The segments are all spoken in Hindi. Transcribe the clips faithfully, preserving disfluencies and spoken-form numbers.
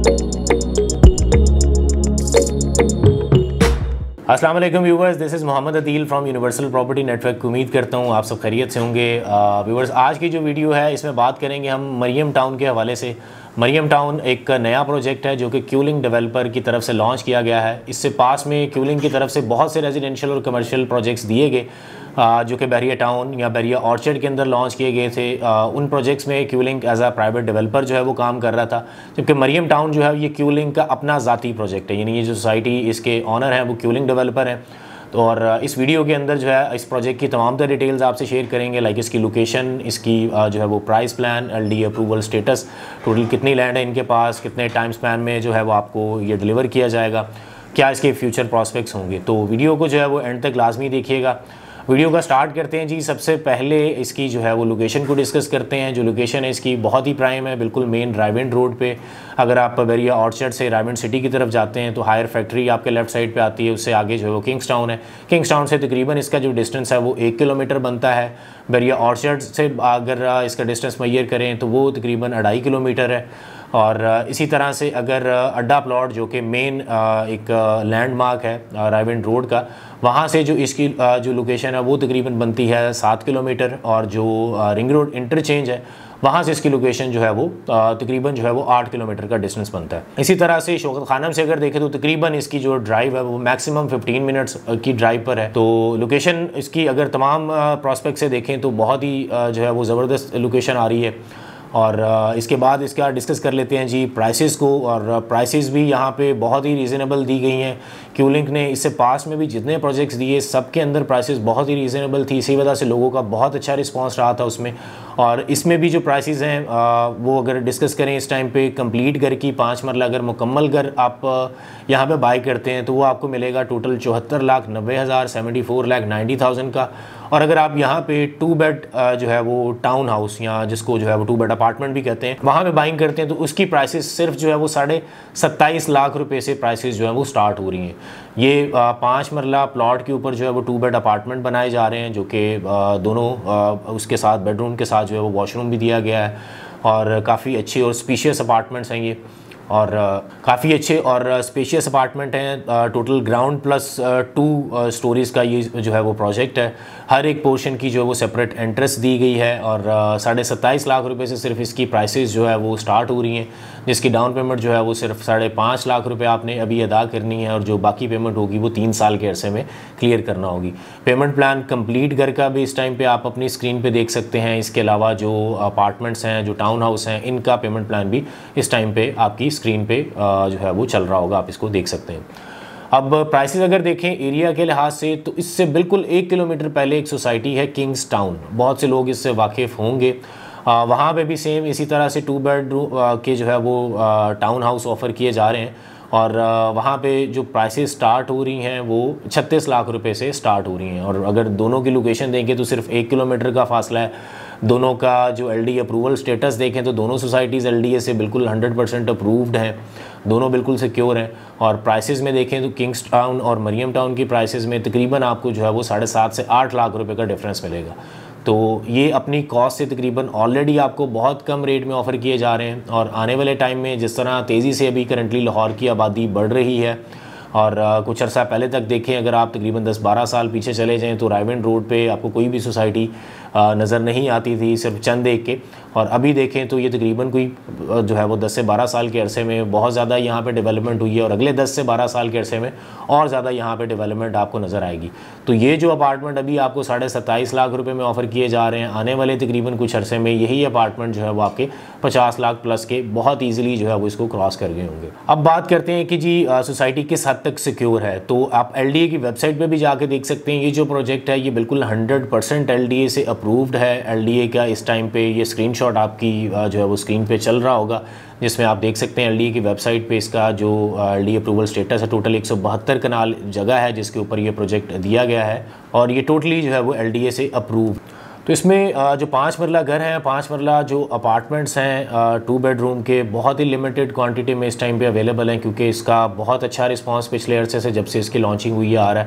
अस्सलाम वालेकुम viewers, this is Mohammad Adeel from universal property network. उम्मीद करता हूँ आप सब खैरियत से होंगे। व्यूवर्स, आज की जो वीडियो है इसमें बात करेंगे हम मरियम टाउन के हवाले से। मरियम टाउन एक नया प्रोजेक्ट है जो कि क्यूलिंग डेवलपर की तरफ से लॉन्च किया गया है। इससे पास में क्यूलिंग की तरफ से बहुत से रेजिडेंशियल और कमर्शियल प्रोजेक्ट्स दिए गए जो कि बहरिया टाउन या बहरिया ऑर्चर्ड के अंदर लॉन्च किए गए थे। उन प्रोजेक्ट्स में क्यूलिंग एज आ प्राइवेट डेवलपर जो है वो काम कर रहा था, जबकि मरियम टाउन जो है ये क्यूलिंग का अपना ज़ाती प्रोजेक्ट है। यानी ये जो सोसाइटी इसके ऑनर हैं वो क्यूलिंग डेवलपर हैं। तो और इस वीडियो के अंदर जो है इस प्रोजेक्ट की तमाम तरह डिटेल्स आपसे शेयर करेंगे, लाइक इसकी लोकेशन, इसकी जो है वो price plan, LD approval status, total कितनी लैंड है इनके पास, कितने टाइम स्पैन में जो है वो आपको ये डिलीवर किया जाएगा, क्या इसके फ्यूचर प्रॉस्पेक्ट्स होंगे। तो वीडियो को जो है वो एंड तक लाजमी देखिएगा। वीडियो का स्टार्ट करते हैं जी। सबसे पहले इसकी जो है वो लोकेशन को डिस्कस करते हैं। जो लोकेशन है इसकी बहुत ही प्राइम है, बिल्कुल मेन रायविंड रोड पे। अगर आप बहरिया ऑर्चर्ड से रायविंड सिटी की तरफ जाते हैं तो हायर फैक्ट्री आपके लेफ्ट साइड पे आती है, उससे आगे जो है वो किंग्स टाउन है। किंग्स टाउन से तकरीबन इसका जो डिस्टेंस है वो एक किलोमीटर बनता है। बहरिया ऑर्चर्ड से अगर इसका डिस्टेंस मैयर करें तो वो तकरीबन अढ़ाई किलोमीटर है। और इसी तरह से अगर अड्डा प्लॉट जो कि मेन एक लैंडमार्क है रायविंड रोड का, वहाँ से जो इसकी जो लोकेशन है वो तकरीबन बनती है सात किलोमीटर। और जो रिंग रोड इंटरचेंज है वहाँ से इसकी लोकेशन जो है वो तकरीबन जो है वो आठ किलोमीटर का डिस्टेंस बनता है। इसी तरह से शौकत खानम से अगर देखें तो तकरीबन इसकी जो ड्राइव है वो मैक्सिमम पंद्रह मिनट्स की ड्राइव पर है। तो लोकेशन इसकी अगर तमाम प्रॉस्पेक्ट से देखें तो बहुत ही जो है वो ज़बरदस्त लोकेशन आ रही है। और इसके बाद इसका डिस्कस कर लेते हैं जी प्राइसेस को। और प्राइसेस भी यहाँ पे बहुत ही रीज़नेबल दी गई हैं। क्यूलिंग ने इससे पास में भी जितने प्रोजेक्ट्स दिए सब के अंदर प्राइसेस बहुत ही रीज़नेबल थी, इसी वजह से लोगों का बहुत अच्छा रिस्पांस रहा था उसमें। और इसमें भी जो प्राइसेस हैं वो अगर डिस्कस करें इस टाइम पे कंप्लीट घर की पाँच मरला अगर मुकम्मल घर आप यहाँ पे बाई करते हैं तो वो आपको मिलेगा टोटल चौहत्तर लाख नब्बे हज़ार seventy four lakh ninety thousand का। और अगर आप यहाँ पे टू बेड जो है वो टाउन हाउस या जिसको जो है वो टू बेड अपार्टमेंट भी कहते हैं वहाँ पे बाइंग करते हैं तो उसकी प्राइसेस सिर्फ जो है वो साढ़े सत्ताईस लाख रुपए से प्राइसेस जो है वो स्टार्ट हो रही हैं। ये पाँच मरला प्लॉट के ऊपर जो है वो टू बेड अपार्टमेंट बनाए जा रहे हैं जो कि दोनों उसके साथ बेडरूम के साथ जो है वो वॉशरूम भी दिया गया है। और काफ़ी अच्छे और स्पेशियस अपार्टमेंट्स हैं ये, और काफ़ी अच्छे और स्पेशियस अपार्टमेंट हैं। Total ground plus two stories का ये जो है वो प्रोजेक्ट है। हर एक पोर्शन की जो है वो सेपरेट एंट्रेंस दी गई है। और साढ़े सत्ताईस लाख रुपए से सिर्फ इसकी प्राइसेस जो है वो स्टार्ट हो रही हैं, जिसकी डाउन पेमेंट जो है वो सिर्फ साढ़े पाँच लाख रुपए आपने अभी अदा करनी है। और जो बाकी पेमेंट होगी वो तीन साल के अरसे में क्लियर करना होगी। पेमेंट प्लान कंप्लीट घर का भी इस टाइम पे आप अपनी स्क्रीन पे देख सकते हैं। इसके अलावा जो अपार्टमेंट्स हैं, जो टाउन हाउस हैं, इनका पेमेंट प्लान भी इस टाइम पे आपकी स्क्रीन पे जो है वो चल रहा होगा, आप इसको देख सकते हैं। अब प्राइसेस अगर देखें एरिया के लिहाज से तो इससे बिल्कुल एक किलोमीटर पहले एक सोसाइटी है किंग्स टाउन, बहुत से लोग इससे वाकिफ़ होंगे। आ, वहाँ पे भी सेम इसी तरह से टू बेडरूम के जो है वो टाउन हाउस ऑफ़र किए जा रहे हैं। और वहाँ पे जो प्राइसेस स्टार्ट हो रही हैं वो छत्तीस लाख रुपए से स्टार्ट हो रही हैं। और अगर दोनों की लोकेशन देखें तो सिर्फ एक किलोमीटर का फासला है। दोनों का जो एलडी अप्रूवल स्टेटस देखें तो दोनों सोसाइटीज़ एलडीए से बिल्कुल हंड्रेड परसेंट अप्रूव्ड हैं, दोनों बिल्कुल सिक्योर हैं। और प्राइसेस में देखें तो किंग्स टाउन और मरियम टाउन की प्राइसेस में तकरीबन आपको जो है वो साढ़े सात से आठ लाख रुपए का डिफरेंस मिलेगा। तो ये अपनी कॉस्ट से तकरीबन ऑलरेडी आपको बहुत कम रेट में ऑफ़र किए जा रहे हैं। और आने वाले टाइम में जिस तरह तेज़ी से अभी करंटली लाहौर की आबादी बढ़ रही है, और कुछ अर्सा पहले तक देखें अगर आप तकरीबन दस बारह साल पीछे चले जाएं तो रायविंड रोड पे आपको कोई भी सोसाइटी नज़र नहीं आती थी, सिर्फ चंद एक के। और अभी देखें तो ये तकरीबन कोई जो है वो दस से बारह साल के अरसे में बहुत ज़्यादा यहाँ पे डेवलपमेंट हुई है। और अगले दस से बारह साल के अरसे में और ज़्यादा यहाँ पे डेवलपमेंट आपको नज़र आएगी। तो ये जो अपार्टमेंट अभी आपको साढ़े सत्ताईस लाख रुपये में ऑफ़र किए जा रहे हैं, आने वाले तकरीबन कुछ अरसे में यही अपार्टमेंट जो है वो आपके पचास लाख प्लस के बहुत ईजिली जो है वो इसको क्रॉस कर गए होंगे। अब बात करते हैं कि जी सोसाइटी किस हद तक सिक्योर है। तो आप एल डी ए की वेबसाइट पर भी जाके देख सकते हैं। ये जो प्रोजेक्ट है ये बिल्कुल hundred percent L D A से अप्रूव्ड है। एल डी ए का इस टाइम पे ये स्क्रीनशॉट आपकी जो है वो स्क्रीन पे चल रहा होगा, जिसमें आप देख सकते हैं एल डी ए की वेबसाइट पे इसका जो L D A approval status है। टोटल एक सौ बहत्तर कनाल जगह है जिसके ऊपर ये प्रोजेक्ट दिया गया है, और ये टोटली जो है वो एल डी ए से अप्रूव। तो इसमें जो पाँच मरला घर हैं, पाँच मरला जो अपार्टमेंट्स हैं टू बेडरूम के, बहुत ही लिमिटेड क्वांटिटी में इस टाइम पे अवेलेबल हैं, क्योंकि इसका बहुत अच्छा रिस्पांस पिछले अरसे से जब से इसकी लॉन्चिंग हुई आ रहा है।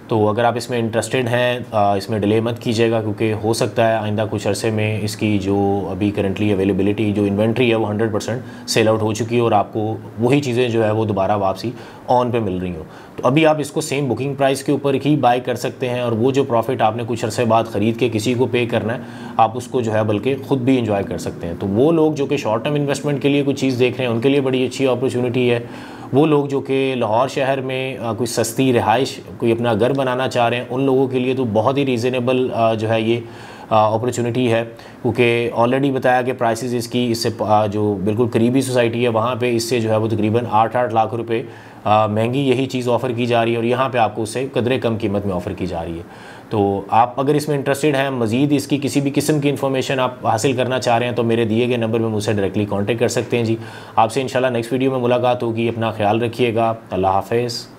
तो अगर आप इसमें इंटरेस्टेड हैं, इसमें डिले मत कीजिएगा, क्योंकि हो सकता है आइंदा कुछ अरसे में इसकी जो अभी करंटली अवेलेबिलिटी जो इन्वेंट्री है वो हंड्रेड परसेंट सेल आउट हो चुकी है और आपको वही चीज़ें जो है वो दोबारा वापसी ऑन पे मिल रही हो। तो अभी आप इसको सेम बुकिंग प्राइस के ऊपर ही बाय कर सकते हैं और वो जो प्रॉफिट आपने कुछ अरसे बाद ख़रीद के किसी को पे करना है, आप उसको जो है बल्कि ख़ुद भी इंजॉय कर सकते हैं। तो वो लोग जो कि शॉर्ट टर्म इन्वेस्टमेंट के लिए कोई चीज़ देख रहे हैं उनके लिए बड़ी अच्छी अपॉर्चुनिटी है। वो लोग जो कि लाहौर शहर में आ, कोई सस्ती रिहाइश, कोई अपना घर बनाना चाह रहे हैं, उन लोगों के लिए तो बहुत ही रीज़नेबल जो है ये अपॉर्चुनिटी है, क्योंकि ऑलरेडी बताया कि प्राइसेस इसकी इससे जो बिल्कुल करीबी सोसाइटी है वहाँ पे इससे जो है वो तकरीबन आठ आठ लाख रुपए महंगी यही चीज़ ऑफ़र की जा रही है और यहाँ पे आपको उससे कदरे कम कीमत में ऑफ़र की जा रही है। तो आप अगर इसमें इंटरेस्टेड हैं, मज़ीद इसकी किसी भी किस्म की इन्फॉर्मेशन आप हासिल करना चाह रहे हैं, तो मेरे दिए गए नंबर पर मुझसे डायरेक्टली कॉन्टेक्ट कर सकते हैं जी। आपसे इंशाल्लाह नेक्स्ट वीडियो में मुलाकात होगी। अपना ख्याल रखिएगा। अल्लाह हाफ़िज़।